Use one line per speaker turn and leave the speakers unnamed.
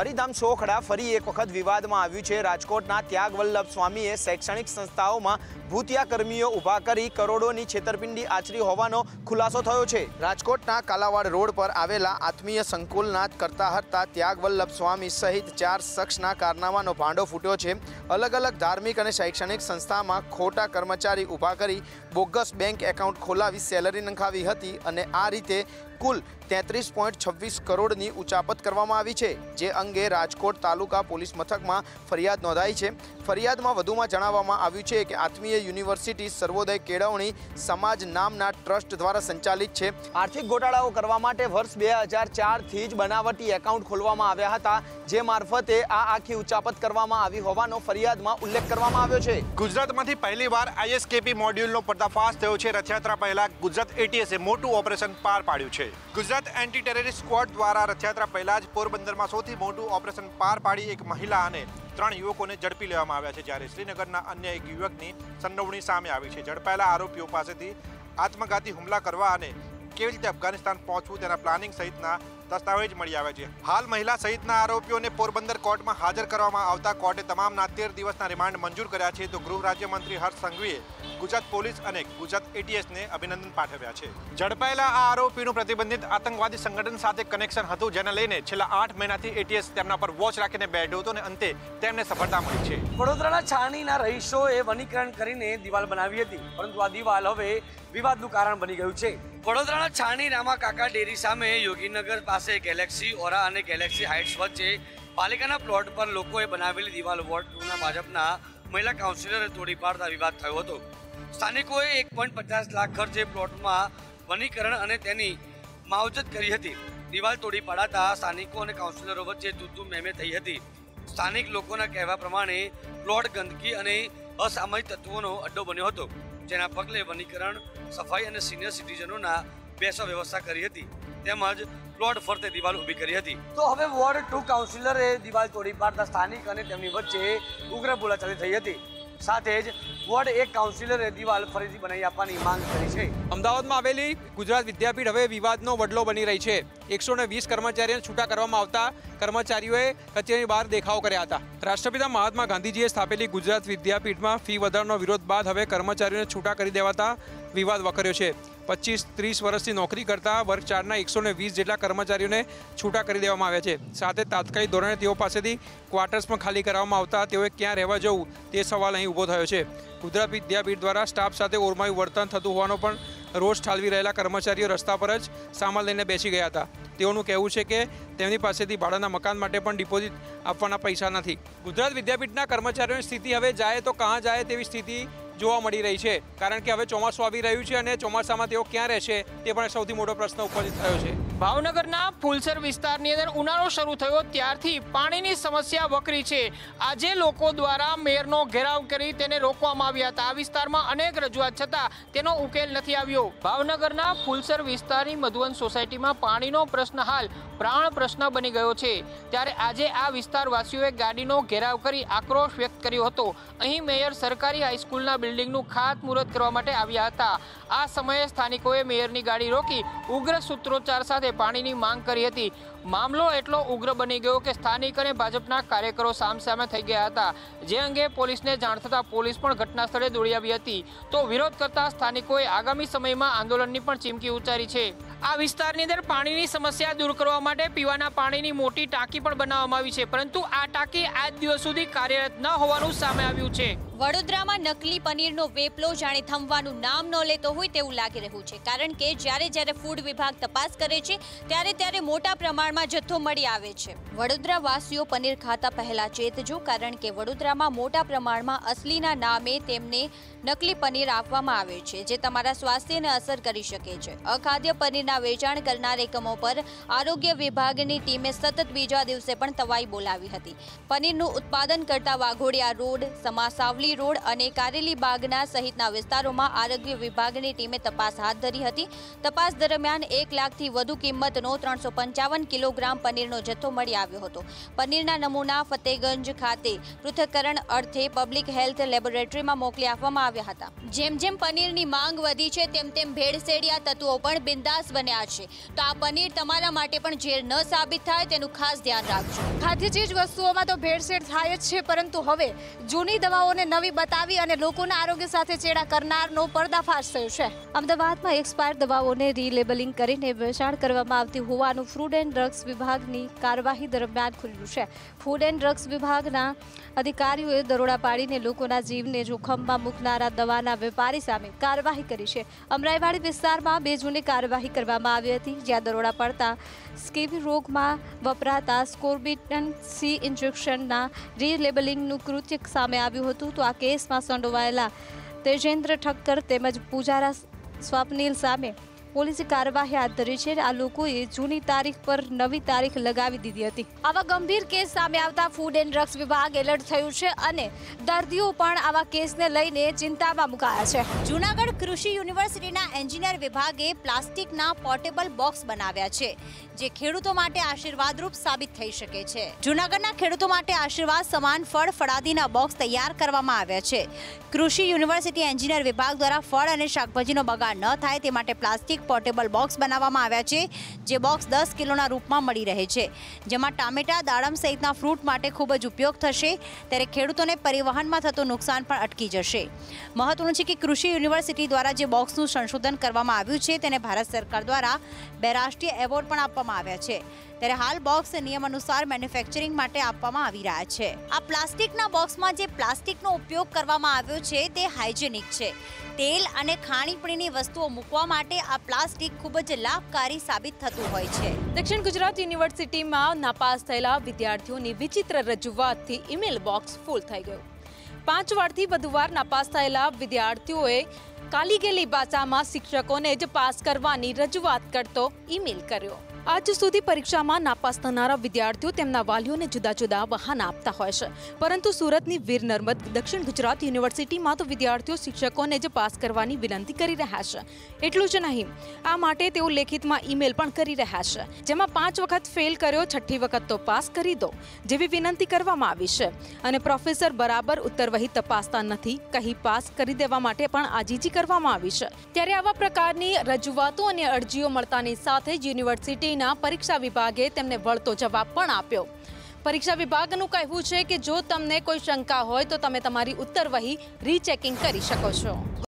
હરિધામ શોખડા ફરી એક વખત વિવાદમાં આવ્યું છે। રાજકોટના ત્યાગ વલ્લભ સ્વામીએ શૈક્ષણિક સંસ્થાઓમાં ભૂતિયા કર્મીઓ ઊભા કરી કરોડોની છેતરપિંડી આચરી હોવાનો ખુલાસો થયો છે। રાજકોટના કાલાવાડ રોડ પર આવેલા આત્મીય સંકુલના કરતા હતા ત્યાગ વલ્લભ સ્વામી સહિત 4 શખ્સના કારનામાનો ભાંડો ફૂટ્યો છે। અલગ અલગ ધાર્મિક અને શૈક્ષણિક સંસ્થામાં ખોટા કર્મચારી ઊભા કરી બોગસ બેંક એકાઉન્ટ ખોલાવી સેલરી નંખાવી હતી અને આ રીતે કુલ 33.26 કરોડની ઉચાપત કરવામાં આવી છે, જે અંગે રાજકોટ તાલુકા પોલીસ મથકમાં ફરિયાદ નોંધાઈ છે। ફરિયાદમાં વધુમાં જણાવવામાં આવ્યું છે કે આત્મીય યુનિવર્સિટી સર્વોદય કેળવણી સમાજ નામના ટ્રસ્ટ દ્વારા સંચાલિત છે। આર્થિક ગોટાળાઓ કરવા માટે વર્ષ 2004થી જ બનાવટી એકાઉન્ટ ખોલવામાં આવ્યા હતા, જે મારફતે આ આખી ઉચાપત કરવામાં આવી હોવાનો ફરિયાદમાં ઉલ્લેખ કરવામાં આવ્યો છે।
ગુજરાતમાંથી પહેલીવાર ISKP મોડ્યુલનો પર્દાફાશ થયો છે। રથયાત્રા પહેલા ગુજરાત ATS મોટું ઓપરેશન પાર પાડ્યું છે। ગુજરાત એન્ટી ટેરરિસ્ટ સ્ક્વોડ દ્વારા રથયાત્રા પહેલા જ પોરબંદરમાં સૌથી મોટું ઓપરેશન પાર પાડી એક મહિલા અને 3 યુવકોને ઝડપી લેવામાં આવ્યા છે, જ્યારે શ્રીનગરના અન્ય એક યુવકની સંડોવણી સામે આવી છે। ઝડપાયેલા આરોપીઓ પાસેથી આત્મઘાતી હુમલા કરવા અને કેવી રીતે અફઘાનિસ્તાન પહોંચવું તેના પ્લાનિંગ સહિતના દસ્તાવેજ મળી આવ્યા છે। હાલ મહિલા સહિતના આરોપીઓને પોરબંદર કોર્ટમાં હાજર કરવામાં આવતા કોર્ટે તમામના 13 દિવસના રિમાન્ડ મંજૂર કર્યા છે। તો ગૃહ રાજ્યમંત્રી હર્ષ સંઘવીએ ગુજરાત પોલીસ અને ગુજરાત ATSને અભિનંદન પાઠવ્યા છે। ઝડપાયેલા આ આરોપીનું પ્રતિબંધિત આતંકવાદી સંગઠન સાથે કનેક્શન હતું, જેને લઈને છેલ્લા 8 મહિનાથી ATS તેમના પર વોચ રાખીને બેઠો હતો અને અંતે તેમને સફળતા મળી છે।
વડોદરાના છાણીના રહીશોએ વનીકરણ કરીને દિવાલ બનાવી હતી, પરંતુ આ દિવાલ હવે વિવાદનું કારણ બની ગયું છે। વડોદરાના છાણી રામા કાકા ડેરી સામે યોગીનગર પાસે ગેલેક્સી ઓરા અને ગેલેક્સી હાઇટ્સ વચ્ચે પાલિકાના પ્લોટ પર લોકોએ બનાવેલી દિવાલ વોર્ડ 2ના ભાજપના મહિલા કાઉન્સિલરે તોડી પાડતા વિવાદ થયો હતો। સ્થાનિકોએ 1.50 લાખ ખર્ચે પ્લોટમાં વનીકરણ અને તેની માવજત કરી હતી। દિવાલ તોડી પાડાતા સ્થાનિકો અને કાઉન્સિલરો વચ્ચે તૂતુ મેમે થઈ હતી। સ્થાનિક લોકોના કહેવા પ્રમાણે પ્લોટ ગંદકી અને અસામાજિક તત્વોનો અડ્ડો બન્યો હતો, જેના પગલે વનીકરણ, સફાઈ અને સિનિયર સિટીઝનોના બેસવા વ્યવસ્થા કરી હતી, તેમજ પ્લોટ ફરતે દિવાલ ઊભી કરી હતી। તો હવે વોર્ડ 2 કાઉન્સિલરે દિવાલ તોડી પાડતા સ્થાનિક અને તેમની વચ્ચે ઉગ્ર બોલાચાલી થઈ હતી। સાથે જ વોર્ડ 1 કાઉન્સિલરે દિવાલ ફરીથી બનાવી આપવાની માંગ કરી છે।
અમદાવાદમાં આવેલી ગુજરાત વિદ્યાપીઠ હવે વિવાદનો વડલો બની રહી છે। 120 કર્મચારીઓને છૂટા કરવામાં આવતા કર્મચારીઓએ કચેરીની બહાર દેખાવો કર્યા હતા। રાષ્ટ્રપિતા મહાત્મા ગાંધીજીએ સ્થાપેલી ગુજરાત વિદ્યાપીઠમાં ફી વધારાનો વિરોધ બાદ હવે કર્મચારીઓને છૂટા કરી દેવાતા વિવાદ વકર્યો છે। 25-30 વર્ષથી નોકરી કરતા વર્ગ 4ના 120 જેટલા કર્મચારીઓને છૂટા કરી દેવામાં આવ્યા છે। સાથે તાત્કાલિક ધોરણે તેઓ પાસેથી ક્વાર્ટર્સ પણ ખાલી કરવામાં આવતા તેઓએ ક્યાં રહેવા જવું તે સવાલ અહીં ઊભો થયો છે। ગુજરાત વિદ્યાપીઠ દ્વારા સ્ટાફ સાથે ઓરમાયું વર્તન થતું હોવાનો પણ રોષ ઠાલવી રહેલા કર્મચારીઓ રસ્તા પર જ સામાન લઈને બેસી ગયા હતા। તેઓનું કહેવું છે કે તેમની પાસેથી ભાડાના મકાન માટે પણ ડિપોઝિટ આપવાના પૈસા નથી। ગુજરાત વિદ્યાપીઠના કર્મચારીઓની સ્થિતિ હવે જાય તો કહાં જાય તેવી સ્થિતિ જોવા મળી રહી છે, કારણ કે હવે ચોમાસું આવી રહ્યું છે અને ચોમાસામાં તેઓ ક્યાં રહેશે તે પણ સૌથી મોટો પ્રશ્ન ઉપસ્થિત થયો છે।
ભાવનગરના ફુલસર વિસ્તારની અંદર ઉનાળો શરૂ થયો ત્યારથી પાણીની સમસ્યા વકરી છે। આજે લોકો દ્વારા મેયરનો ઘેરાવ કરી તેને રોકવામાં આવ્યા હતા। આ વિસ્તારમાં અનેક રજૂઆત છતાં તેનો ઉકેલ નથી આવ્યો। ભાવનગરના ફુલસર વિસ્તારની મધુવન સોસાયટીમાં પાણીનો પ્રશ્ન હાલ પ્રાણ પ્રશ્ન બની ગયો છે, ત્યારે આજે આ વિસ્તારવાસીઓએ ગાડીનો ઘેરાવ કરી આક્રોશ વ્યક્ત કર્યો હતો। અહીં મેયર સરકારી હાઈસ્કૂલના બિલ્ડિંગનું ખાતમુહૂર્ત કરવા માટે આવ્યા હતા। આ સમયે સ્થાનિકોએ મેયરની ગાડી રોકી ઉગ્ર સૂત્રોચ્ચાર સાથે પાણીની માંગ કરી હતી। મામલો એટલો ઉગ્ર બની ગયો કે સ્થાનિક અને ભાજપના કાર્યકરો સામસામે થઈ ગયા હતા, જે અંગે પોલીસને જાણ થતાં પોલીસ પણ ઘટના સ્થળે દોડી આવી હતી। તો વિરોધ કરતા સ્થાનિકોએ આગામી સમયમાં આંદોલનની પણ ચીમકી ઉચ્ચારી છે। આ વિસ્તારની અંદર પાણીની સમસ્યા દૂર કરવા માટે પીવાના પાણીની મોટી ટાંકી પણ બનાવવામાં આવી છે, પરંતુ આ ટાંકી આજ દિવસ સુધી કાર્યરત ન હોવાનું સામે આવ્યું છે।
વડોદરામાં નકલી પનીરનો વેપલો જાણે થમવાનું નામ ન લેતો હોય તેવું લાગી રહ્યું છે, કારણ કે જ્યારે ફૂડ વિભાગ તપાસ કરે છે ત્યારે મોટા પ્રમાણમાં જથ્થો મળી આવે છે। વડોદરા વાસીઓ પનીર ખાતા પહેલા ચેતજો, કારણ કે વડોદરામાં મોટા પ્રમાણમાં અસલીના નામે તેમને નકલી પનીર આપવામાં આવે છે, જે તમારા સ્વાસ્થ્યને અસર કરી શકે છે। અખાદ્ય પનીરના વેચાણ કરનાર એકમો પર આરોગ્ય વિભાગની ટીમે સતત બીજા દિવસે પણ તવાઈ બોલાવી હતી। પનીરનું ઉત્પાદન કરતા વાઘોડિયા રોડ, સમાસાવલી પાણી રોડ અને કારેલી બાગના સહિતના વિસ્તારોમાં આરોગ્ય વિભાગની ટીમે તપાસ હાથ ધરી હતી. તપાસ દરમિયાન 1 લાખથી વધુ કિંમતનો 355 કિલોગ્રામ પનીરનો જથ્થો મળી આવ્યો હતો. પનીરના નમૂના ફતેગંજ ખાતે પૃથ્થકરણ અર્થે પબ્લિક હેલ્થ લેબોરેટરીમાં મોકલી આપવામાં આવ્યા હતા. જેમ જેમ પનીરની માંગ વધી છે તેમ તેમ ભેળસેળિયા તત્વો પણ બિંદાસ બન્યા છે. તો આ પનીર તમારા માટે પણ ઝેર ન સાબિત થાય તેનું ખાસ ધ્યાન રાખજો.
ખાદ્ય ચીજ વસ્તુઓમાં તો ભેળસેળ થાય જ છે, પરંતુ હવે જૂની દવાઓને નવી બતાવી અને લોકોના આરોગ્ય સાથે ચેડા કરનારનો પર્દાફાશ થયો છે.
અમદાવાદમાં એક્સપાયર દવાઓને રીલેબલિંગ કરીને વેચાણ કરવામાં આવતી હોવાનું ફૂડ એન્ડ ડ્રગ્સ વિભાગની કાર્યવાહી દરમિયાન ખુલ્યું છે. ફૂડ એન્ડ ડ્રગ્સ વિભાગના અધિકારીઓએ દરોડા પાડીને લોકોના જીવને જોખમમાં મૂકનારા દવાના વેપારી સામે કાર્યવાહી કરી છે. અમરાઈવાડી વિસ્તારમાં 2 જૂને કાર્યવાહી કરવામાં આવી હતી, જ્યાં દરોડા પડતા સ્કેબી રોગમાં વપરાતા સ્કોર્બિટન સી ઇન્જેક્શનના રીલેબલિંગનું કૃત્ય સામે આવ્યું હતું. તો આ કેસમાં સંડોવાયેલા તેજેન્દ્ર ઠક્કર તેમજ પૂજારા સ્વપ્નિલ સામે પોલીસે કાર્યવાહી હાથ ધરી છે. આ લોકોએ જૂની તારીખ પર નવી તારીખ લગાવી દીધી હતી.
આવા ગંભીર કેસ સામે આવતા ફૂડ એન્ડ ડ્રગ્સ વિભાગ એલર્ટ થયું છે અને દર્દીઓ પણ આવા કેસને લઈને ચિંતામાં મુકાયા છે.
જૂનાગઢ કૃષિ યુનિવર્સિટીના એન્જિનિયર વિભાગે પ્લાસ્ટિકના પોર્ટેબલ બોક્સ બનાવ્યા છે, જે ખેડૂતો માટે આશીર્વાદરૂપ સાબિત થઈ શકે છે. જૂનાગઢના ખેડૂતો માટે આશીર્વાદ સમાન ફળાદીના બોક્સ તૈયાર કરવામાં આવ્યા છે. કૃષિ યુનિવર્સિટી એન્જિનિયર વિભાગ દ્વારા ફળ અને શાકભાજીનો બગાડ ન થાય તે માટે પ્લાસ્ટિક પોર્ટેબલ બોક્સ બનાવવામાં આવ્યા છે, જે બોક્સ 10 કિલોના રૂપમાં મળી રહે છે, જેમાં ટામેટા, દાડમ સહિતના ફ્રૂટ માટે ખૂબ જ ઉપયોગ થશે. ત્યારે ખેડૂતોને પરિવહનમાં થતું નુકસાન પણ અટકી જશે. મહત્વનું છે કે કૃષિ યુનિવર્સિટી દ્વારા જે બોક્સનું સંશોધન કરવામાં આવ્યું છે તેને ભારત સરકાર દ્વારા 2 રાષ્ટ્રીય એવોર્ડ પણ આપવામાં આવ્યા છે. ત્યારે હાલ બોક્સ નિયમ અનુસાર મેન્યુફેક્ચરિંગ માટે આપવામાં આવી રહ્યા છે. આ પ્લાસ્ટિકના બોક્સમાં જે પ્લાસ્ટિકનો ઉપયોગ કરવામાં આવ્યો છે તે હાઇજેનિક છે. તેલ અને ખાણીપીણીની વસ્તુઓ મૂકવા માટે આ પ્લાસ્ટિક ખૂબ જ લાભકારી સાબિત થતું હોય છે.
દક્ષિણ ગુજરાત યુનિવર્સિટીમાં નાપાસ થયેલા વિદ્યાર્થીઓની વિચિત્ર રજૂઆતથી ઈમેલ બોક્સ ફૂલ થઈ ગયું. 5 વારથી વધુ વાર નાપાસ થયેલા વિદ્યાર્થીઓએ કાલી ગયેલી ભાષામાં શિક્ષકોને જ પાસ કરવાની રજૂઆત કરતો ઈમેલ કર્યો. આજ સુધી પરીક્ષામાં નાપાસ થનારા વિદ્યાર્થીઓ તેમના વાલીઓને જુદા જુદા બહાના આપતા હોય છે, પરંતુ સુરતની વીર નર્મદ દક્ષિણ ગુજરાત યુનિવર્સિટીમાં તો વિદ્યાર્થીઓ શિક્ષકોને જ પાસ કરવાની વિનંતી કરી રહ્યા છે. એટલું જ નહીં, આ માટે તેઓ લેખિતમાં ઈમેલ પણ કરી રહ્યા છે, જેમાં 5 વખત ફેલ કર્યો, 6ઠ્ઠી વખત તો પાસ કરી દો જેવી વિનંતી કરવામાં આવી છે. અને પ્રોફેસર બરાબર ઉત્તરવહી તપાસતા નથી કહી પાસ કરી દેવા માટે પણ આજીજી કરવામાં આવી છે. ત્યારે આવા પ્રકારની રજૂઆતો અને અરજીઓ મળતાની સાથે જ યુનિવર્સિટી પરીક્ષા વિભાગે તેમને વળતો જવાબ પણ આપ્યો. પરીક્ષા વિભાગનું કહેવું છે કે જો તમને કોઈ શંકા હોય તો તમે તમારી ઉત્તરવહી રીચેકિંગ કરી શકો છો.